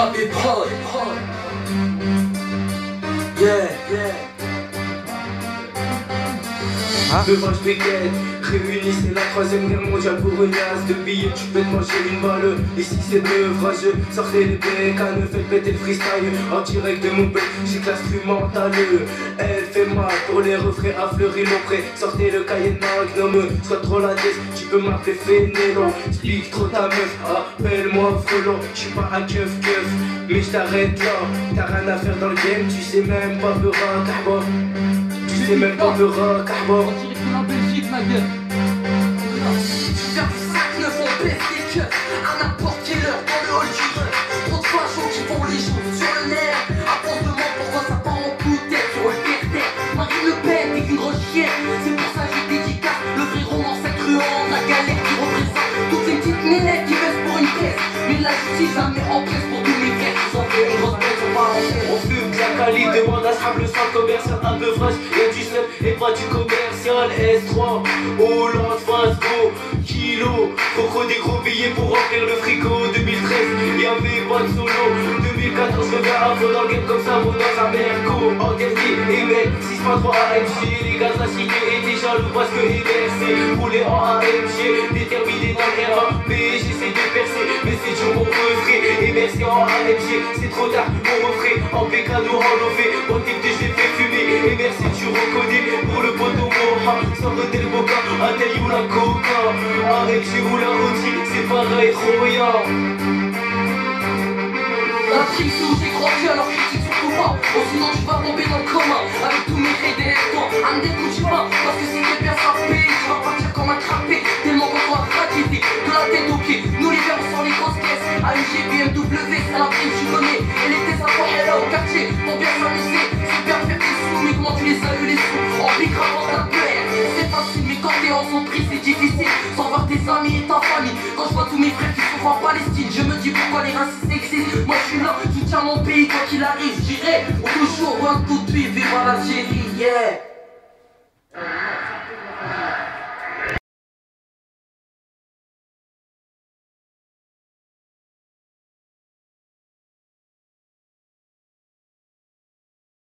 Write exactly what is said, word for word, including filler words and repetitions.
K et prod. Yeah, yeah. Hein? Devant le week-end, réunis, c'est la troisième guerre mondiale pour une as de billets, tu peux te manger une balle. Ici c'est l'ouvrageux, sortez les bécanes, faites péter le freestyle en direct de mon bec, j'ai que l'instrumental. Elle fait mal pour les refrains à fleurir mon prêt. Sortez le cahier de Magnum, sois trop la tête, tu peux m'appeler Fénélon. Explique trop ta meuf, appelle-moi Frelon. J'suis pas un keuf keuf, mais j't'arrête là. T'as rien à faire dans le game, tu sais même pas peur à Carbo. Tu sais même pas peur à Carbo. On dirait que la Belgique, ma gueule. Faire du sac neuf, on baisse les keufs à n'importe quelle heure dans le hall du ref. Trop de fachos qui font les choses sur le nerf. Après on se demande pourquoi ça part en coup de tête sur le terre-terre. Marine Le Pen est une grosse chienne, c'est pour ça que je dédicace le vrai roman cette truand, la galère qui représente toutes ces petites nénettes qui baissent pour une pièce. Mais la justice la met en pièce pour tous mes frères qui sont fait une grosse tête sur pas en On fume de la qualité, demande à Sable, le centre commercial un peu fraîche. Y'a du snap et pas du commercial. S trois, Hollande, face go, kilo. Coco des gros billets pour remplir le frigo. deux mille treize, y'avait pas de solo. deux mille quatorze, je reviens un peu dans le game comme ça, vous dans un merco. En dernier, et mec, six point trois A M G. Les gars, la cité étaient jaloux parce que M R C roulé en A M G. Déterminé dans le R A P, j'essaie de percer, mais c'est dur mon refrain. M R C en A M G, c'est trop tard, mon refrain. En pécano, en lové, au type de j'ai fait fumer. M R C, tu reconnais pour le poteau Moha. Sans redel boca, un taille ou la coca. A M G ou la Audi, c'est pareil, Roya. La trique c'est où j'ai grandi alors critique surtout pas. Oh sinon tu vas tomber dans le coma avec tous mes raids des restants. Un dégoût pas parce que si t'es bien frappé, tu vas partir comme un crappé. Tellement qu'on soit raquetté de la tête aux pieds. Nous les gars on sort les grosses caisses. A M G, B M W, c'est la prime tu connais. Elle était sa fois elle là au quartier pour bien s'amuser. C'est bien de faire tes sous mais comment tu les as eu les sous. En pique avant ta peur. C'est facile mais quand t'es en son prix c'est difficile. Sans voir tes amis et ta famille. Quand je vois tous mes frères qui sont en Palestine, je me dis pourquoi les racistes existent. Moi je suis là, je soutiens mon pays quoi qu'il arrive. J'irai toujours one, two, three, vive l'Algérie, yeah.